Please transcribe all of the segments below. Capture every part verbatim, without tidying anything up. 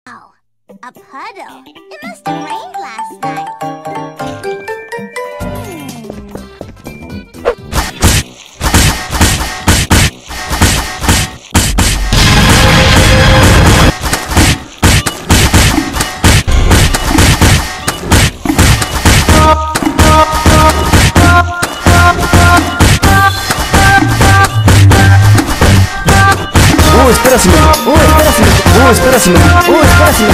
Wow, a puddle. It must have rained last night. Oh, espera, si me... Oh, espera, si me... Oh, espera, si me... Oh, espera, si me...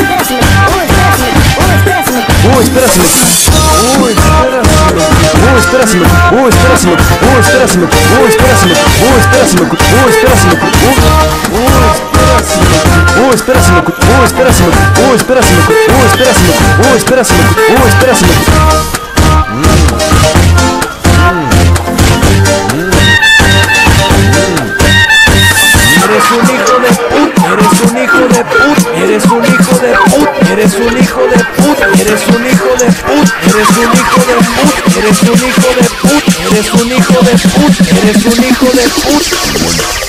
Oh, espera, si me... Oh, espera, si me... Oh, espera, si me... Oh, espera, si me... Oh, espera, si me... Oh, espera, si me... Oh, espera, si me... Oh, espera, si me... Oh, espera, si me... Oh, espera, si me... Oh, espera, si me... Oh, espera, si me... Oh, espera, si me... Eres un hijo de put, eres un hijo de put, eres un hijo de put, eres un hijo de put, eres un hijo de put, eres un hijo de put, eres un hijo de put, eres un hijo de put, eres un hijo de put.